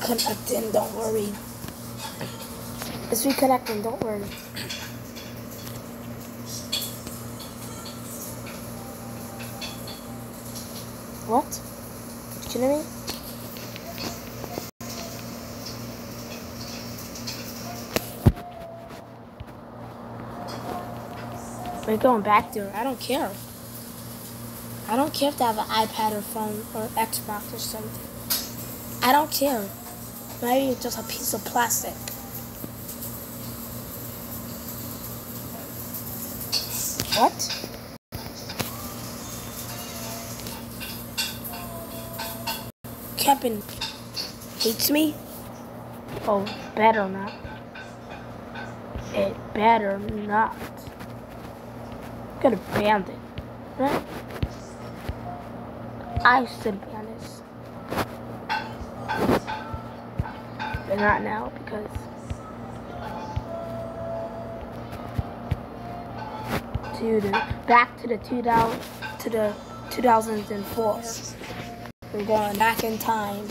reconnecting, don't worry. It's reconnecting, don't worry. What? You kidding me? We're going back there. I don't care. I don't care if they have an iPad or phone or Xbox or something. I don't care. Maybe it's just a piece of plastic. What? Kevin hates me? Oh, better not. It better not. Gotta ban it, right? I should ban this. But not now because back to the 2004. We're going back in time.